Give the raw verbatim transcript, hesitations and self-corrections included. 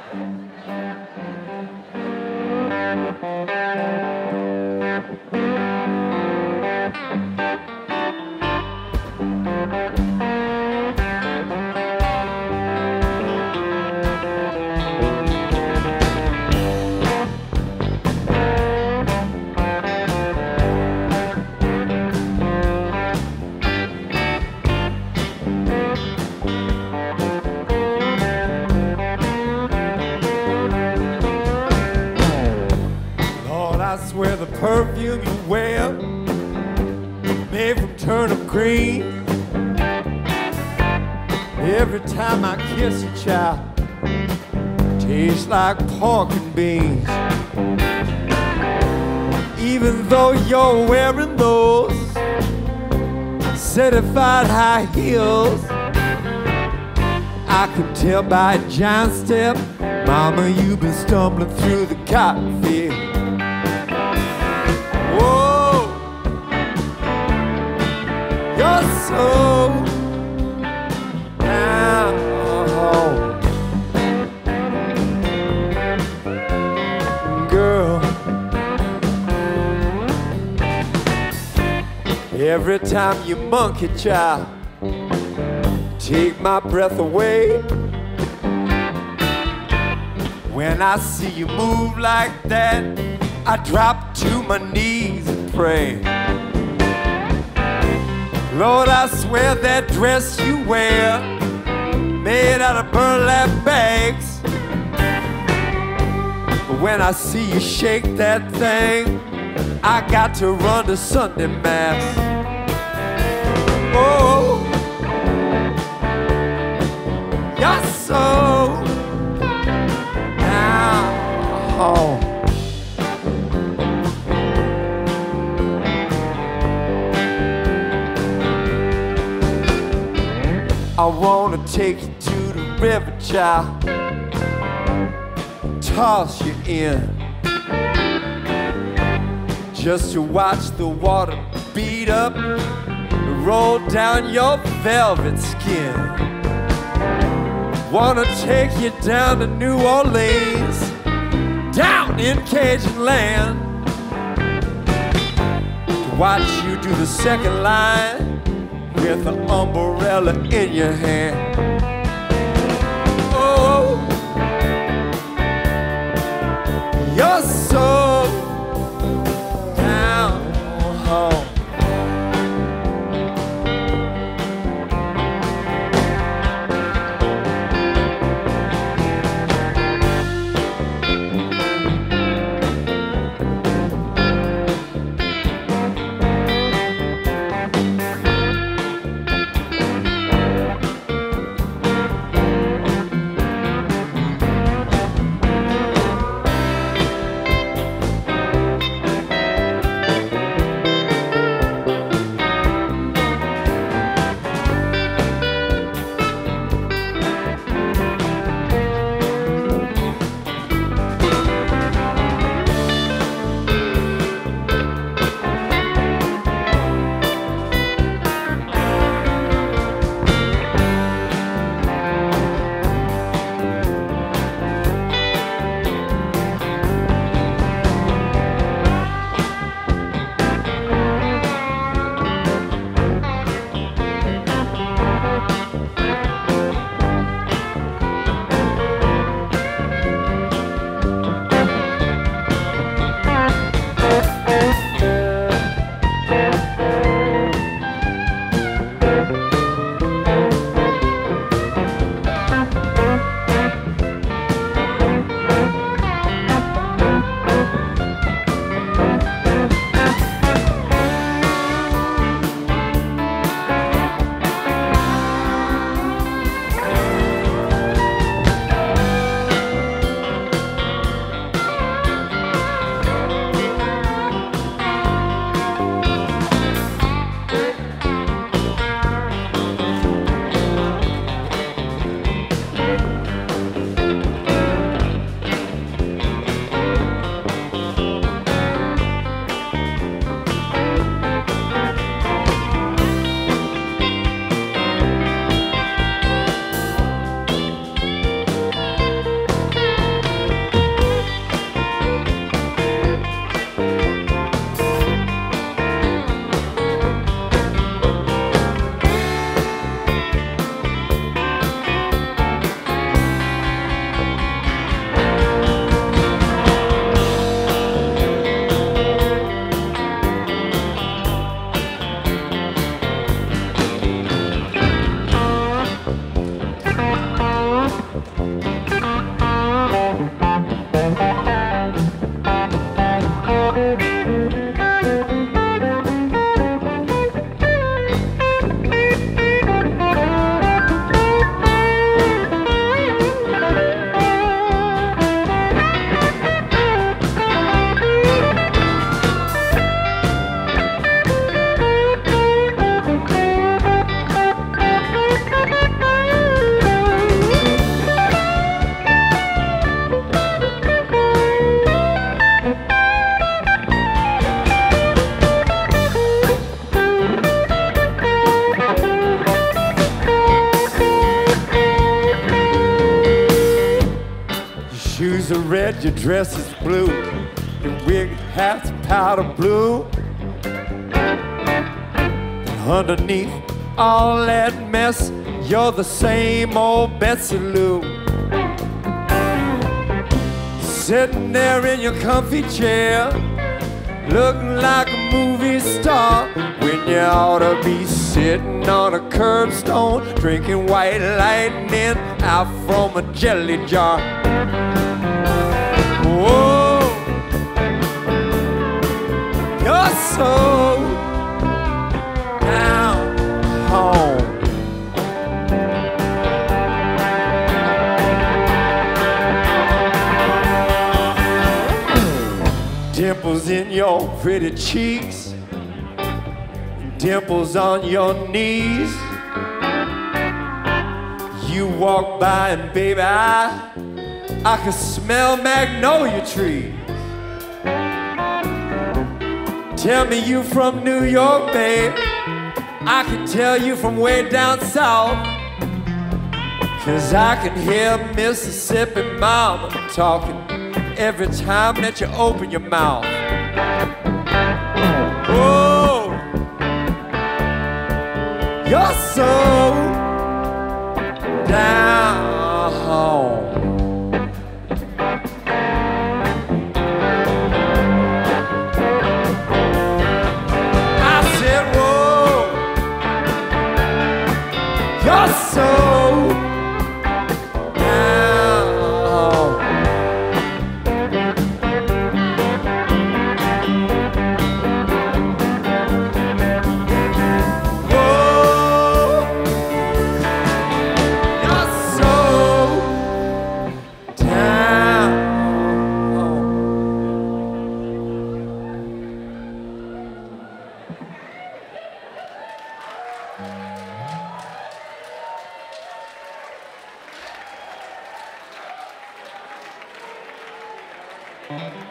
Where the perfume you wear made from turnip green. Every time I kiss you, child, tastes like pork and beans. Even though you're wearing those certified high heels, I can tell by a giant step, mama, you've been stumbling through the cotton field. Whoa, you're so down. Girl, every time you monkey, child, take my breath away. When I see you move like that, I drop to my knees and pray. Lord, I swear that dress you wear, made out of burlap bags. But when I see you shake that thing, I got to run to Sunday Mass. Oh, you're so down. I wanna take you to the river, child, toss you in, just to watch the water beat up and roll down your velvet skin. Wanna take you down to New Orleans, down in Cajun land, to watch you do the second line with an umbrella in your hand. Oh, you're so down home. ears are red, your dress is blue, your wig hat's powder blue. Underneath all that mess, you're the same old Betsy Lou. Sitting there in your comfy chair, looking like a movie star, when you ought to be sitting on a curbstone, drinking white lightning out from a jelly jar. Whoa, you're so down home. Dimples in your pretty cheeks, dimples on your knees. You walk by and baby, I, I can smell magnolia trees. Tell me you from New York, babe, I can tell you from way down south, 'cause I can hear Mississippi mama talking every time that you open your mouth. Oh, you're so down home. I said, whoa, you're so Mm-hmm.